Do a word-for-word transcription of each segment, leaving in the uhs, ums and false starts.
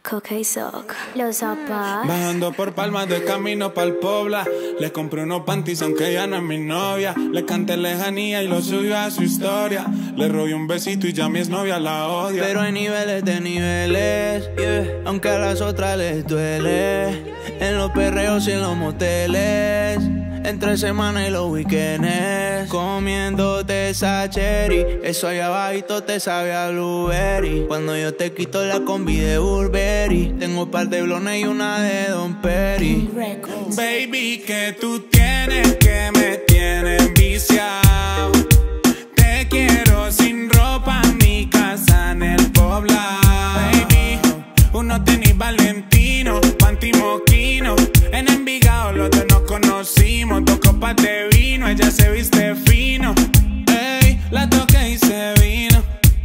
Coca y Soc, los zapatos. Bajando por Palmas de camino pa'l Pobla. Le compré unos panties aunque ella no es mi novia. Le canté lejanía y lo subió a su historia. Le robé un besito y ya mi exnovia la odia. Pero hay niveles de niveles, yeah. Aunque a las otras les duele. En los perreos y en los moteles, entre semana y los weekends, comiéndote esa cherry. Eso allá abajito te sabe a blueberry. Cuando yo te quito la combi de Burberry, tengo un par de blones y una de Don Perry. Baby, que tú tienes que me tienes viciado. Te quiero sin ropa en mi casa en el poblado. Baby, uno tenis Valentino, panty moquino. En Envigado los dos nos conocimos. Dos copas de vino, ella se viste fino. Ey, la toqué y se vino.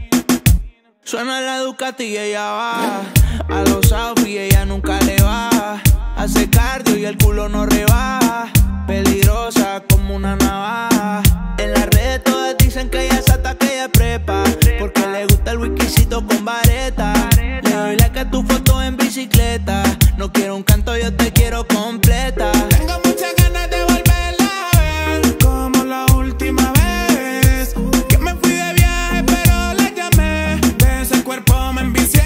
Suena la Ducati y ella va a los outfits, ella nunca le baja. Hace cardio y el culo no rebaja. Peligrosa como una navaja. En las redes todas dicen que ella se ataca y ella es prepa, porque le gusta el whiskycito con vareta. Le doy like a tu foto en bicicleta. No quiero un canto, yo te quiero completa. Tengo muchas ganas de volverla a ver, como la última vez que me fui de viaje pero la llamé. De ese cuerpo me envicié,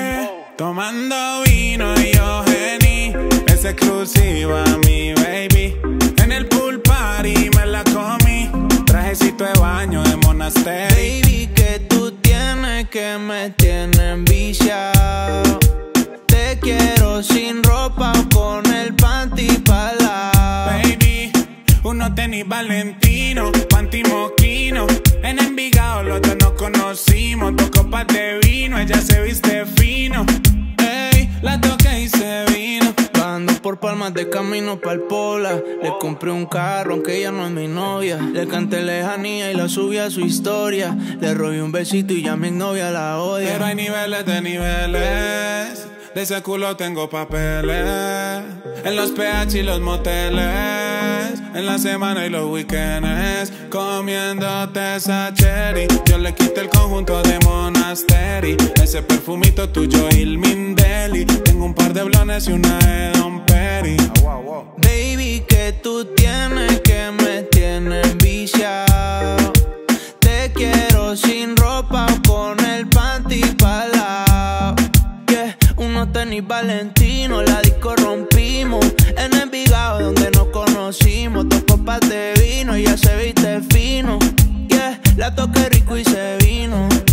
tomando vino y yo gení. Es exclusiva mi baby. En el pool party me la comí. Trajecito de baño de monasterio. Baby, que tú tienes que me tienes viciado. Te quiero sin ropa o con el panty pa' la. Baby, uno tenis Valentino, panty moquino. En Envigado los dos nos conocimos. Dos copas de vino, ella se viste fino. Ey, la toqué y se vino. Bajando por Palmas de camino pa'l Pobla. Le compré un carro aunque ella no es mi novia. Le canté lejanía y la subí a su historia. Le robé un besito y ya mi novia la odia. Pero hay niveles de niveles. De ese culo tengo papeles. En los P H y los moteles, en la semana y los weekends, comiéndote esa cherry. Yo le quité el conjunto de Monastery. Ese perfumito tuyo Ilmindeli. Tengo un par de blones y una de Don Perry. Baby, que tú tienes que me tienes viciado. Te quiero sin ropa o con el panty pa' la. Yeah, unos tenis Valentino, la disco rompimos. En Envigado donde nos conocimos. Dos copas de vino, ella se viste fino. Yeah, la toqué rico y se vino.